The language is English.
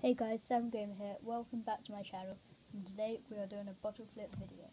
Hey guys, Sam Gamer here. Welcome back to my channel. And today we are doing a bottle flip video.